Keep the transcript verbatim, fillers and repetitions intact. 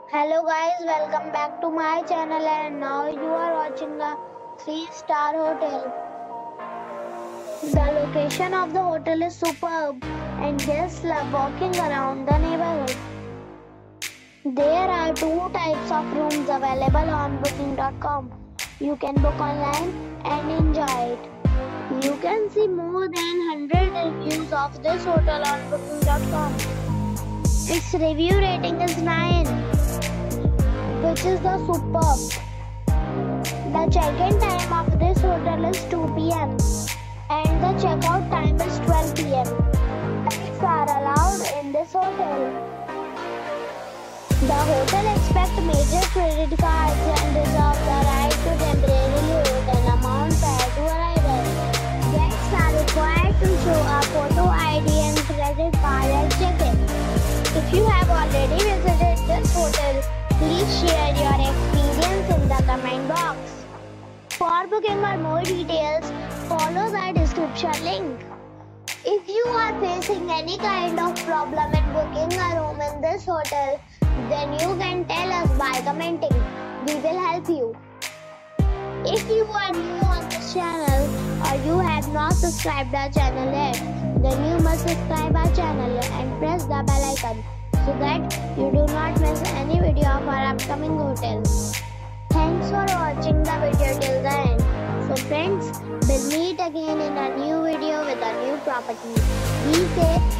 Hello guys, welcome back to my channel and now you are watching a three star hotel. The location of the hotel is superb and guests love walking around the neighborhood. There are two types of rooms available on booking dot com. You can book online and enjoy it. You can see more than one hundred reviews of this hotel on booking dot com. Its review rating is nine, which is the superb. The check-in time of this hotel is two p m and the checkout time is twelve p m Pets are allowed in this hotel. The hotel accepts major credit cards and reserves the right to temporarily hold an amount prior to arrival. Guests are required to show a photo I D and credit card at check-in. If you have already visited this hotel, please share your experience in the comment box. For booking or more details, follow the description link. If you are facing any kind of problem in booking a room in this hotel, then you can tell us by commenting. We will help you. If you are new on this channel or you have not subscribed our channel yet, then you must subscribe our channel and press the bell icon so that you do not miss any video of our upcoming hotel. Thanks for watching the video till the end. So friends, we'll meet again in a new video with a new property. Be safe